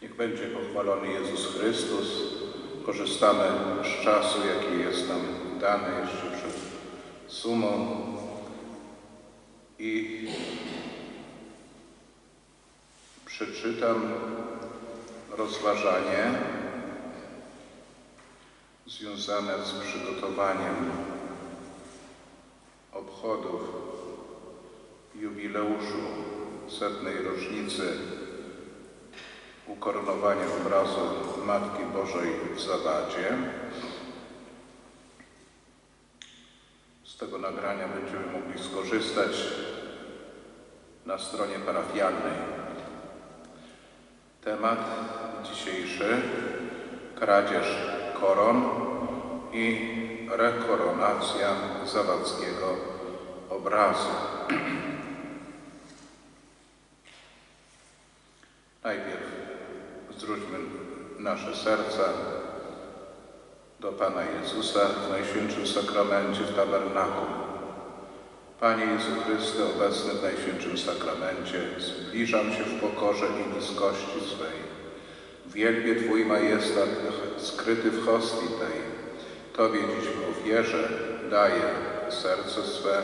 Niech będzie pochwalony Jezus Chrystus. Korzystamy z czasu, jaki jest nam dany jeszcze przed sumą i przeczytam rozważanie związane z przygotowaniem obchodów jubileuszu 100. rocznicy ukoronowania obrazu Matki Bożej w Zabadzie. Z tego nagrania będziemy mogli skorzystać na stronie parafialnej. Temat dzisiejszy: kradzież koron i rekoronacja zawadzkiego obrazu. Najpierw zwróćmy nasze serca do Pana Jezusa w Najświętszym Sakramencie w tabernakum. Panie Jezu Chryste, obecny w Najświętszym Sakramencie, zbliżam się w pokorze i niskości swej. Wielbię Twój majestat skryty w hostii tej. Tobie dziś w ofierze daję serce swe.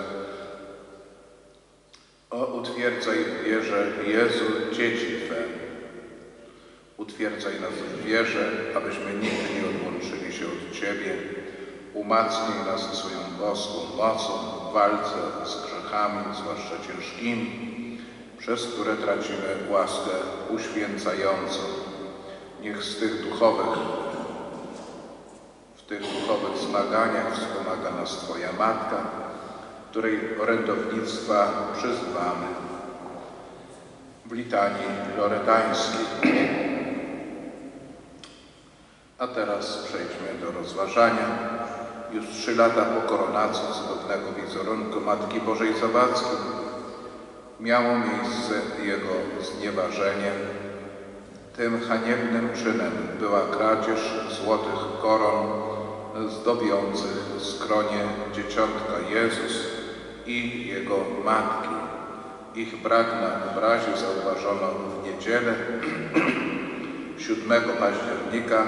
O, utwierdzaj w wierze, Jezu, dzieci Twe. Utwierdzaj nas w wierze, abyśmy nigdy nie odłączyli się od Ciebie. Umacnij nas swoją boską mocą w walce z grzechami, zwłaszcza ciężkimi, przez które tracimy łaskę uświęcającą. Niech w tych duchowych zmaganiach wspomaga nas Twoja Matka, której orędownictwa przyzywamy w litanii loretańskiej. A teraz przejdźmy do rozważania. Już 3 lata po koronacji cudownego wizerunku Matki Bożej Zawadzkiej miało miejsce jego znieważenie. Tym haniebnym czynem była kradzież złotych koron zdobiących skronie dzieciątka Jezus i Jego Matki. Ich brak na obrazie zauważono w niedzielę 7 października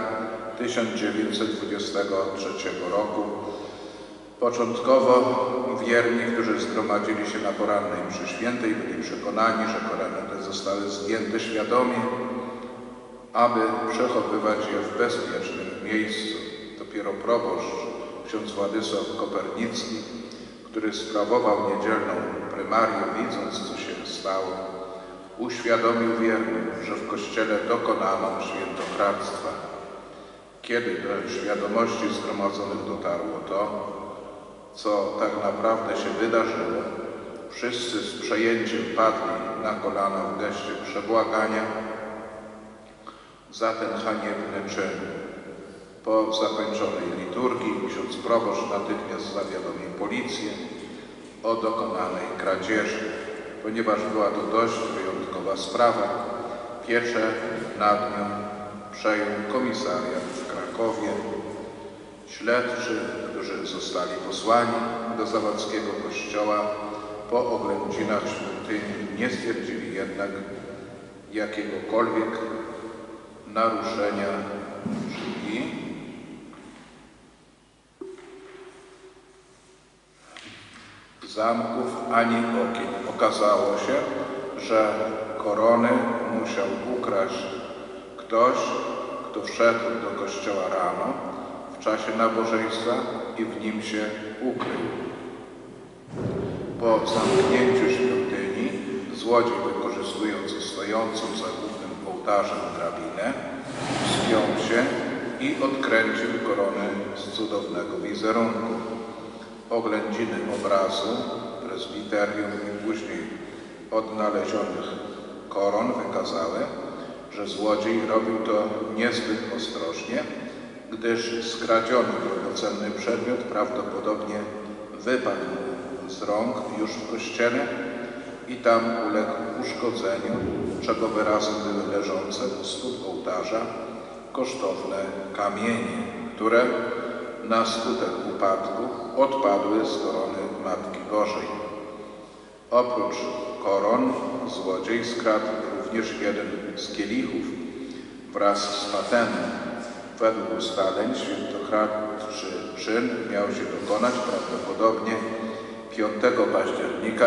1923 roku. Początkowo wierni, którzy zgromadzili się na porannej mszy świętej, byli przekonani, że korony te zostały zdjęte świadomie, aby przechowywać je w bezpiecznym miejscu. Dopiero proboszcz, ksiądz Władysław Kopernicki, który sprawował niedzielną prymarię, widząc, co się stało, uświadomił wiernym, że w Kościele dokonano świętokradztwa. Kiedy do świadomości zgromadzonych dotarło to, co tak naprawdę się wydarzyło, wszyscy z przejęciem padli na kolana w geście przebłagania za ten haniebny czyn. Po zakończonej liturgii ksiądz proboszcz natychmiast zawiadomił policję o dokonanej kradzieży. Ponieważ była to dość wyjątkowa sprawa, pieczę nad nią przejął komisariat w Krakowie. Śledczy, którzy zostali posłani do zawadzkiego kościoła po oględzinach świątyni, nie stwierdzili jednak jakiegokolwiek naruszenia drzwi zamków ani okien. Okazało się, że korony musiał ukraść ktoś, kto wszedł do kościoła rano w czasie nabożeństwa i w nim się ukrył. Po zamknięciu świątyni złodziej, wykorzystując stojącą za głównym ołtarzem drabinę, wspiął się i odkręcił koronę z cudownego wizerunku. Oględziny obrazu, prezbiterium i później odnalezionych koron wykazały, że złodziej robił to niezbyt ostrożnie, gdyż skradziony drogocenny przedmiot prawdopodobnie wypadł z rąk już w kościele i tam uległ uszkodzeniu, czego wyrazem były leżące u stóp ołtarza kosztowne kamienie, które na skutek upadku odpadły z korony Matki Bożej. Oprócz koron złodziej skradł również jeden z kielichów wraz z patentem. Według ustaleń świętokradczy czyn miał się dokonać prawdopodobnie 5 października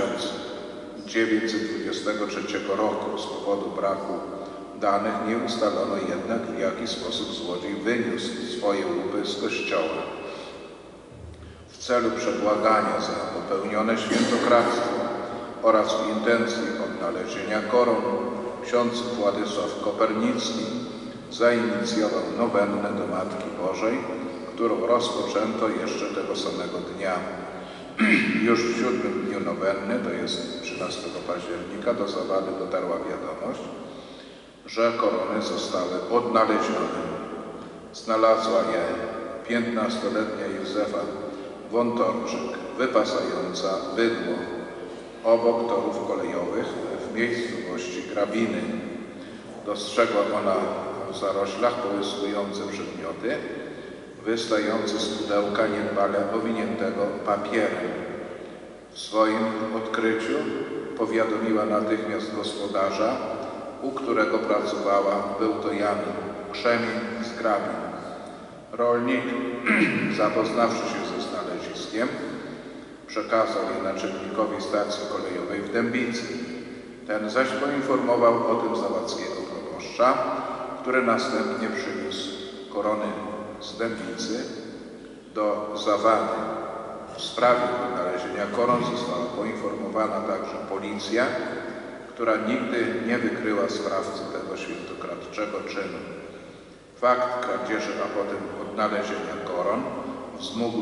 1923 roku. Z powodu braku danych nie ustalono jednak, w jaki sposób złodziej wyniósł swoje łupy z kościoła. W celu przebłagania za popełnione świętokradztwo oraz w intencji odnalezienia koron ksiądz Władysław Kopernicki zainicjował nowennę do Matki Bożej, którą rozpoczęto jeszcze tego samego dnia. Już w 7. dniu nowenny, to jest 13 października, do Zawady dotarła wiadomość, że korony zostały odnalezione. Znalazła je 15-letnia Józefa Wątorczyk, wypasająca bydło obok torów kolejowych w miejscowości Grabiny. Dostrzegła ona w zaroślach połyskujące przedmioty, wystające z pudełka niedbale owiniętego papierem. W swoim odkryciu powiadomiła natychmiast gospodarza, u którego pracowała. Był to Jan Krzemień z Grabin. Rolnik, zapoznawszy się ze znaleziskiem, przekazał je naczelnikowi stacji kolejowej w Dębicy. Ten zaś poinformował o tym zawadzkiego proboszcza, który następnie przyniósł korony z Dębicy do Zawady. W sprawie odnalezienia koron została poinformowana także policja, która nigdy nie wykryła sprawcy tego świętokradczego czynu. Fakt kradzieży, a potem odnalezienia koron wzmógł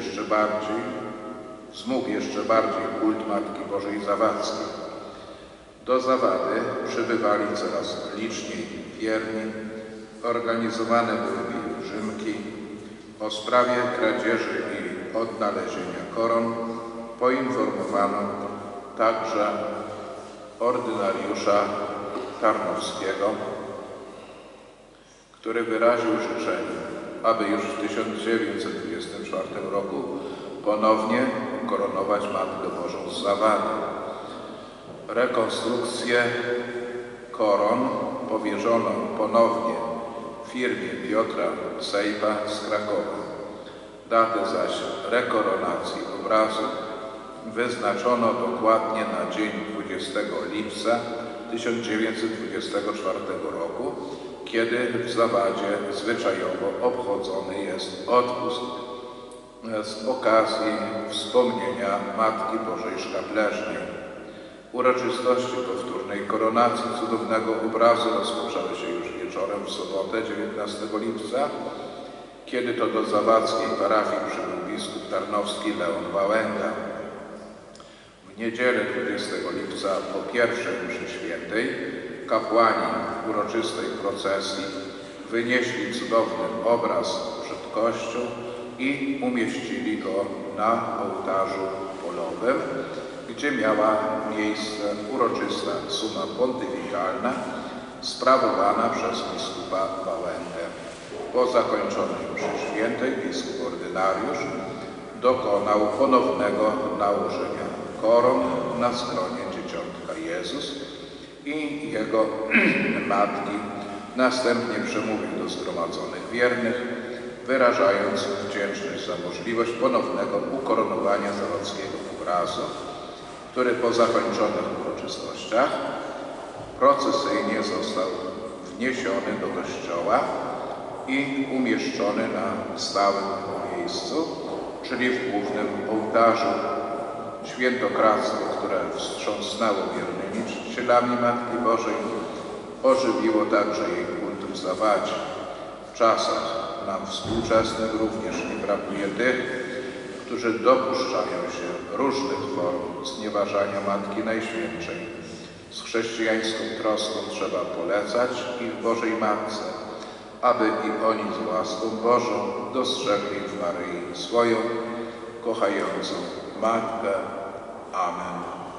jeszcze bardziej kult Matki Bożej Zawadzkiej. Do Zawady przybywali coraz liczniej wierni, organizowane były pielgrzymki. O sprawie kradzieży i odnalezienia koron poinformowano także ordynariusza Tarnowskiego, który wyraził życzenie, aby już w 1924 roku ponownie ukoronować Matkę Bożą z Zawady. Rekonstrukcję koron powierzono ponownie firmie Piotra Sejpa z Krakowa. Datę zaś rekoronacji obrazu wyznaczono dokładnie na dzień 20 lipca 1924 roku, kiedy w Zawadzie zwyczajowo obchodzony jest odpust z okazji wspomnienia Matki Bożej Szkapleżnej. Uroczystości powtórnej koronacji cudownego obrazu rozpoczęły się już wieczorem w sobotę 19 lipca, kiedy to do zawadzkiej parafii przybył biskup tarnowski Leon Wałęga. W niedzielę 20 lipca po pierwszej mszy świętej kapłani w uroczystej procesji wynieśli cudowny obraz przed kościół i umieścili go na ołtarzu polowym, gdzie miała miejsce uroczysta suma pontyfikalna sprawowana przez biskupa Wałęgę. Po zakończonej mszy świętej biskup ordynariusz dokonał ponownego nałożenia koron na skronie Dzieciątka Jezus i jego matki. Następnie przemówił do zgromadzonych wiernych, wyrażając wdzięczność za możliwość ponownego ukoronowania zawadzkiego obrazu, który po zakończonych uroczystościach procesyjnie został wniesiony do kościoła i umieszczony na stałym miejscu, czyli w głównym ołtarzu. Świętokradztwo, które wstrząsnęło wiernymi czcicielami Matki Bożej, ożywiło także jej kult w Zawadzie. W czasach nam współczesnych również nie brakuje tych, którzy dopuszczają się różnych form znieważania Matki Najświętszej. Z chrześcijańską troską trzeba polecać ich Bożej Matce, aby i oni z łaską Bożą dostrzegli w Maryi swoją kochającą Matkę. Amen.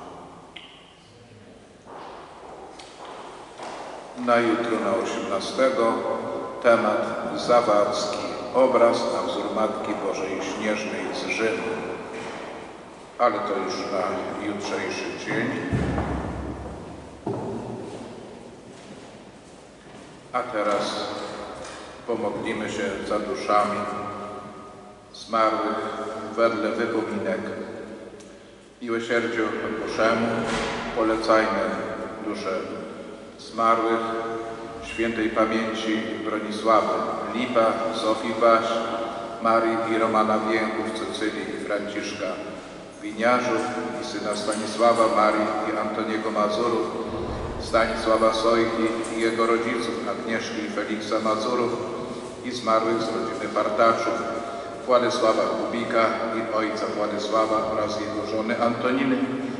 Na jutro, na 18, temat zawadzki, obraz na wzór Matki Bożej Śnieżnej z Rzymu. Ale to już na jutrzejszy dzień. A teraz pomodlimy się za duszami zmarłych wedle wypominek. Miłosierdziu Bożemu polecajmy dusze zmarłych świętej pamięci Bronisławy Lipa, Zofii Waś, Marii i Romana Więchów, Cecylii i Franciszka Winiarzów i syna Stanisława, Marii i Antoniego Mazurów, Stanisława Sojki i jego rodziców, Agnieszki i Feliksa Mazurów i zmarłych z rodziny Partaczów, Władysława Kubika i ojca Władysława oraz jego żony Antoniny,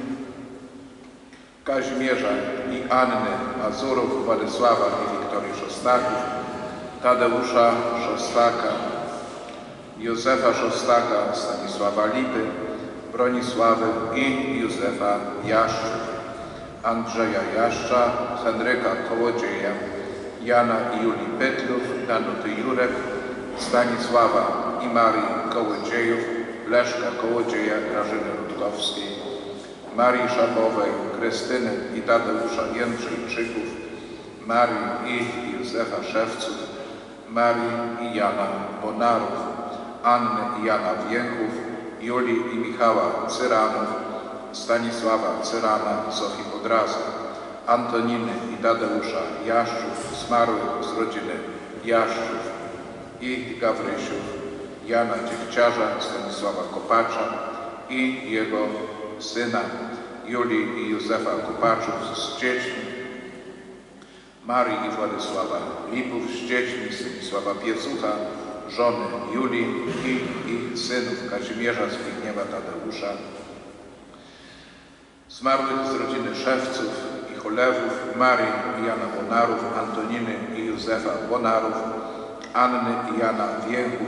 Kazimierza i Anny Mazurów, Władysława i Wiktorii Szostaków, Tadeusza Szostaka, Józefa Szostaka, Stanisława Lipy, Bronisławy i Józefa Jaszczuk, Andrzeja Jaszcza, Henryka Kołodzieja, Jana i Julii Pytlów, Danuty Jurek, Stanisława i Marii Kołodziejów, Leszka Kołodzieja, Grażyny Rutkowskiej, Marii Szapowej, Krystyny i Tadeusza Jędrzejczyków, Marii i Józefa Szewców, Marii i Jana Bonarów, Anny i Jana Więchów, Julii i Michała Cyranów, Stanisława Cyrana, Zofii Podraza, Antoniny i Tadeusza Jaszczów, zmarłych z rodziny Jaszczów i Gawrysiów, Jana Dziechciarza, Stanisława Kopacza i jego syna, Julii i Józefa Kopaczów z dziećmi, Marii i Władysława Lipów z dziećmi, Stanisława Piecucha, żony Julii i ich synów, Kazimierza, Zbigniewa, Tadeusza, zmarłych z rodziny Szewców i Cholewów, Marii i Jana Bonarów, Antoniny i Józefa Bonarów, Anny i Jana Więchów,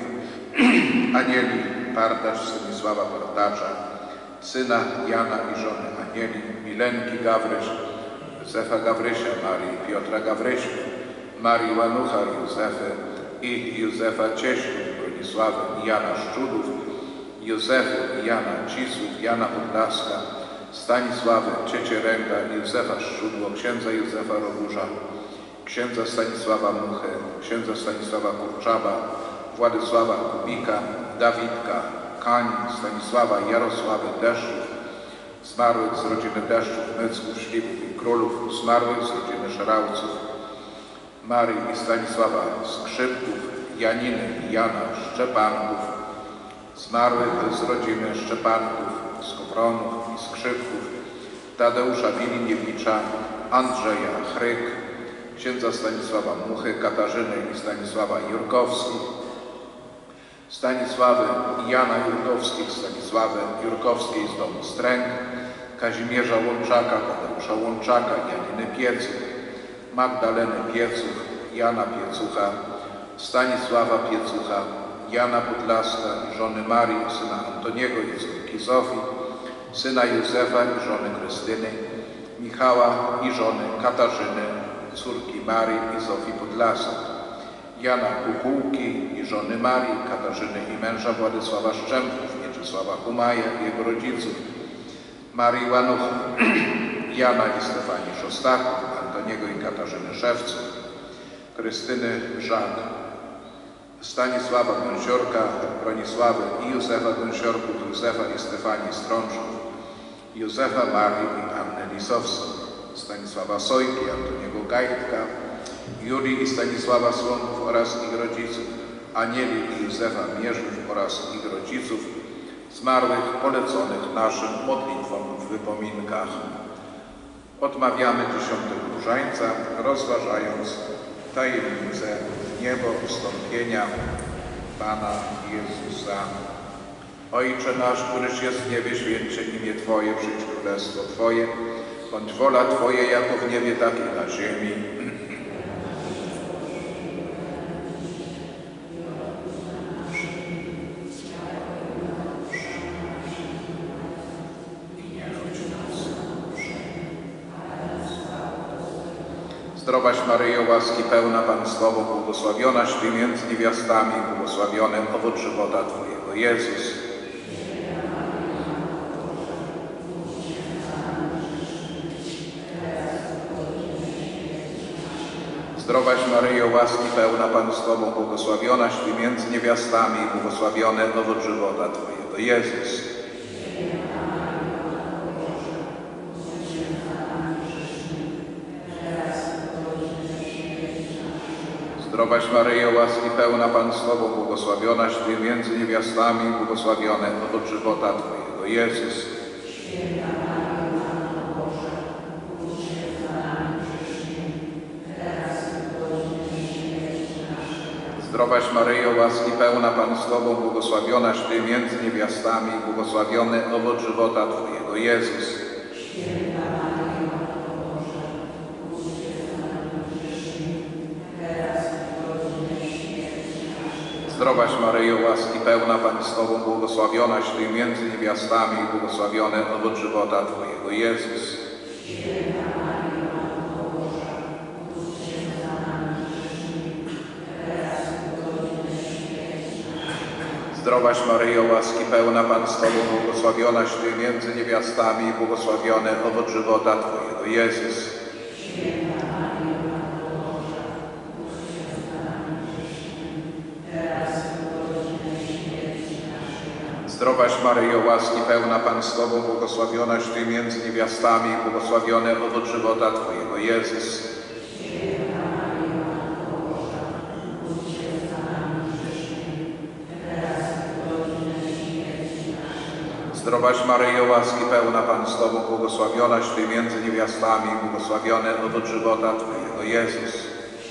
Anieli Partacz, Stanisława Partacza, syna Jana i żony Anieli, Milenki Gawryś, Józefa Gawrysia, Marii Piotra Gawrysia, Marii Łanucha, Józefy i Józefa Cieślów, Bronisławy i Jana Szczudów, Józefy i Jana Cisłów, Jana Podlaska, Stanisławy Ciecieręga, Józefa Szczudło, księdza Józefa Roburza, księdza Stanisława Muchy, księdza Stanisława Kurczaba, Władysława Kubika, Dawidka Kań, Stanisława i Jarosławy Deszczów, zmarłych z rodziny Deszczów, Mycków, Śliwów i Królów, zmarłych z rodziny Szerałców, Marii i Stanisława Skrzypków, Janiny i Jana Szczepanków, zmarłych z rodziny Szczepanków, Skowronów i Skrzypków, Tadeusza Wiliniewicza, Andrzeja Chryk, księdza Stanisława Muchy, Katarzyny i Stanisława Jurkowskich, Stanisławy i Jana Jurkowskich, Stanisławy Jurkowskiej z domu Stręg, Kazimierza Łączaka, Tadeusza Łączaka, Janiny Piecuch, Magdaleny Piecuch, Jana Piecucha, Stanisława Piecucha, Jana Podlaska i żony Marii, syna Antoniego i córki Zofii, syna Józefa i żony Krystyny, Michała i żony Katarzyny, córki Marii i Zofii Podlasak, Jana Kukułki i żony Marii, Katarzyny i męża Władysława Szczępów, Mieczysława Humaja i jego rodziców, Marii Łanucha, Jana i Stefanii Szostaków, Antoniego i Katarzyny Szewców, Krystyny Żak, Stanisława Gąsiorka, Bronisławy i Józefa Gąsiorków, Józefa i Stefanii Strączków, Józefa Marii i Anny Lisowskiej, Stanisława Sojki, Antoniego Gajtka, Julii i Stanisława Słomków oraz ich rodziców, Anieli i Józefa Mierzów oraz ich rodziców, zmarłych poleconych naszym modlitwom w wypominkach. Odmawiamy 10. Różańca, rozważając tajemnicę niebo wstąpienia Pana Jezusa. Ojcze nasz, któryś jest w niebie, święcie imię Twoje, przyjdź królestwo Twoje, bądź wola Twoja jako w niebie, tak i na ziemi. Zdrowaś Maryjo, łaski pełna, Pan z Tobą, błogosławionaś Ty między niewiastami, błogosławiony owoc żywota Twojego, Jezus. Zdrowaś Maryjo, łaski pełna, Pan z Tobą, błogosławionaś Ty między niewiastami i błogosławiony owoc żywota Twojego, Jezus. Zdrowaś Maryjo, łaski pełna, Pan z Tobą, błogosławionaś Ty między niewiastami i błogosławiony owoc żywota Twojego, Jezus. Zdrowaś Maryjo, łaski pełna, Pan z Tobą, błogosławionaś Ty między niewiastami i błogosławiony owoc żywota Twojego, Jezus. Zdrowaś Maryjo, łaski pełna, Pan z Tobą, błogosławionaś Ty między niewiastami i błogosławiony owoc żywota Twojego, Jezus. Zdrowaś Maryjo, łaski pełna, Pan z Tobą, błogosławionaś Ty między niewiastami i błogosławiony owoc żywota Twojego, Jezus. Zdrowaś Maryjo, łaski pełna, Pan z Tobą, błogosławionaś Ty między niewiastami i błogosławiony owoc żywota Twojego, Jezus. Zdrowaś Maryjo, łaski pełna, Pan z Tobą, błogosławionaś Ty między niewiastami i błogosławiony owoc żywota Twojego, Jezus.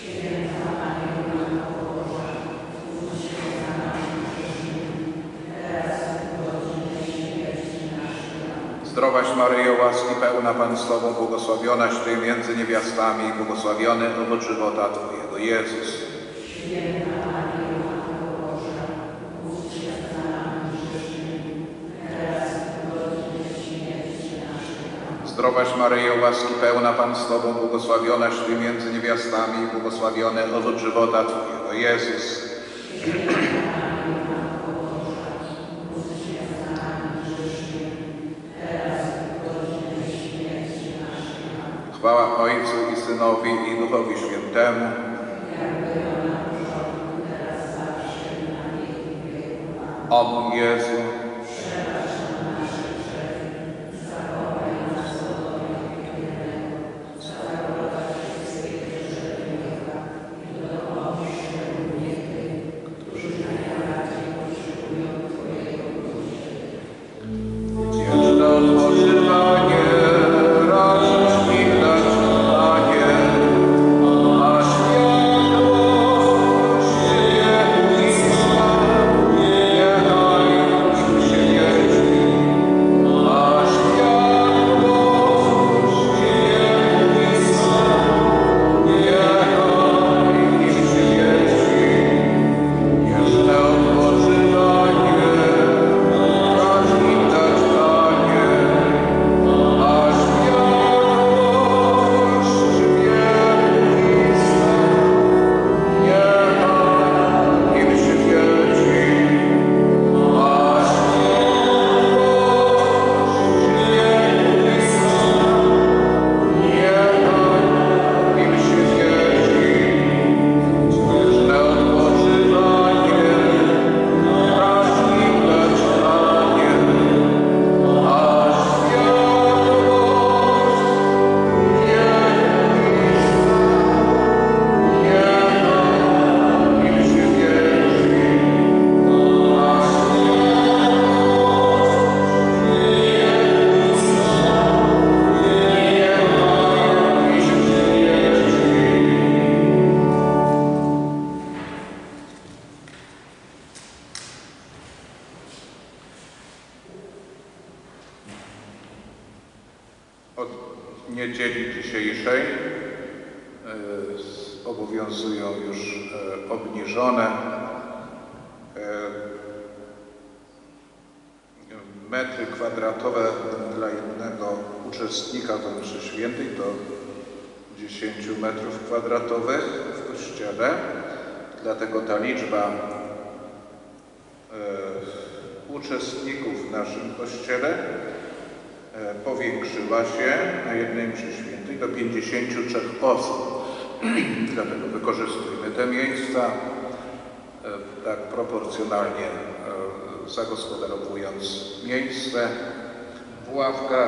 Zdrowaś Maryjo, łaski pełna, Pan z Tobą, błogosławionaś Ty między niewiastami i błogosławiony owoc żywota Twojego, Jezus. Zdrowaś Maryjo, łaski pełna, Pan z Tobą, błogosławionaś Ty między niewiastami i błogosławiony owoc żywota Twojego, Jezus. Chwała Ojcu i Synowi i Duchowi Świętemu. O mój Jezu, od niedzieli dzisiejszej obowiązują już obniżone metry kwadratowe dla jednego uczestnika do mszy świętej, to 10 metrów kwadratowych w kościele. Dlatego ta liczba uczestników w naszym kościele powiększyła się na jednej mszy świętej do 53 osób. Dlatego wykorzystujmy te miejsca, tak proporcjonalnie zagospodarowując miejsce w ławkach.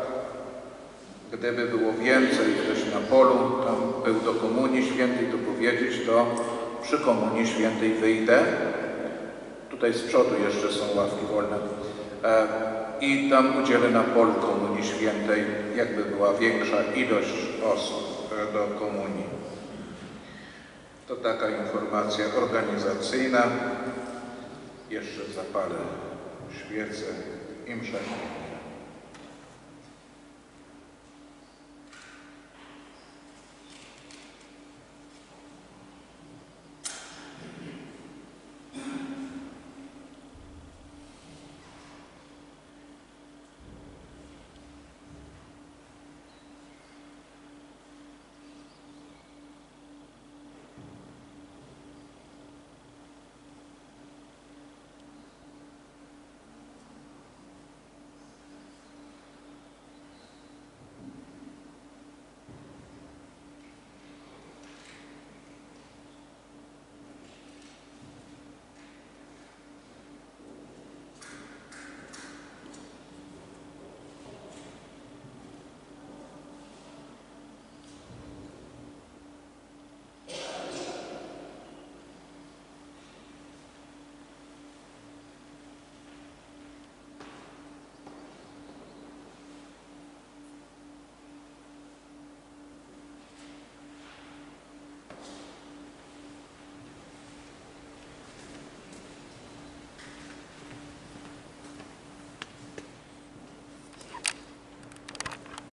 Gdyby było więcej ktoś na polu, tam był do Komunii Świętej, to powiedzieć, to przy Komunii Świętej wyjdę. Tutaj z przodu jeszcze są ławki wolne. I tam udzielę na polu Komunii Świętej, jakby była większa ilość osób do Komunii. To taka informacja organizacyjna. Jeszcze zapalę świecę i mszę.